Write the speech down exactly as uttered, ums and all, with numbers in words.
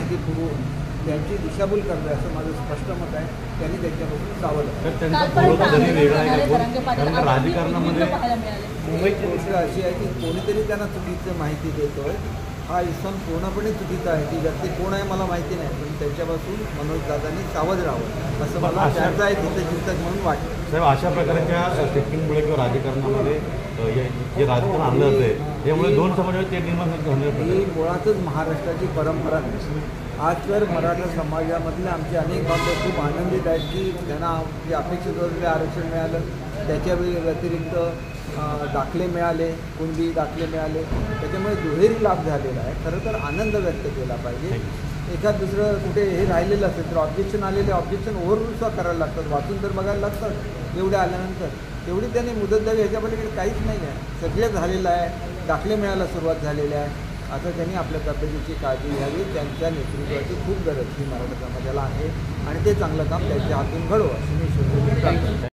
माहिती पुरवून त्यांची दिशाभूल करणे असं माझं स्पष्ट मत आहे. त्यांनी त्यांच्यापासून सावध राजकारणामध्ये मुंबईची गोष्ट अशी आहे की कोणीतरी त्यांना चुकीचं माहिती देतोय. हा इसम पूर्णपणे चुकीचा आहे. ती व्यक्ती कोण आहे मला माहिती नाही, पण त्यांच्यापासून मनोज दादांनी सावध राहावं असं मला त्यांचा एक हितचिंतक म्हणून वाटतं. साहेब, अशा प्रकारच्या सेटिंगमुळे किंवा राजकारणामध्ये जे राजकारण आणलं जाते त्यामुळे दोन समाजात ते निर्माण होण्याचं ही मुळातच महाराष्ट्राची परंपरा नाही. आज तर मराठा समाजामधले आमचे अनेक बांधव खूप आनंदित आहेत की त्यांना जे अपेक्षित असलेले आरक्षण मिळालं, त्याच्या व्यतिरिक्त दाखले मिळाले, कुणबी दाखले मिळाले, त्याच्यामुळे दुहेरी लाभ झालेला आहे. खरं तर आनंद व्यक्त केला पाहिजे. एखाद दुसरं कुठे हे राहिलेलं असेल तर ऑब्जेक्शन आलेले ऑब्जेक्शन ओव्हररूलसुद्धा करायला लागतात, वाचून तर बघायला लागतात. एवढे आल्यानंतर तेवढी त्यांनी मुदत द्यावी, ह्याच्या पलीकडे काहीच नाही आहे. सगळे झालेलं आहे, दाखले मिळायला सुरुवात झालेली आहे. आता त्यांनी आपल्या तब्येतीची काळजी घ्यावी. त्यांच्या नेतृत्वाची खूप गरज ही मराठा समाजाला आहे आणि ते चांगलं काम त्यांच्या हातून घडवं अशी मी शुभेच्छा करतो.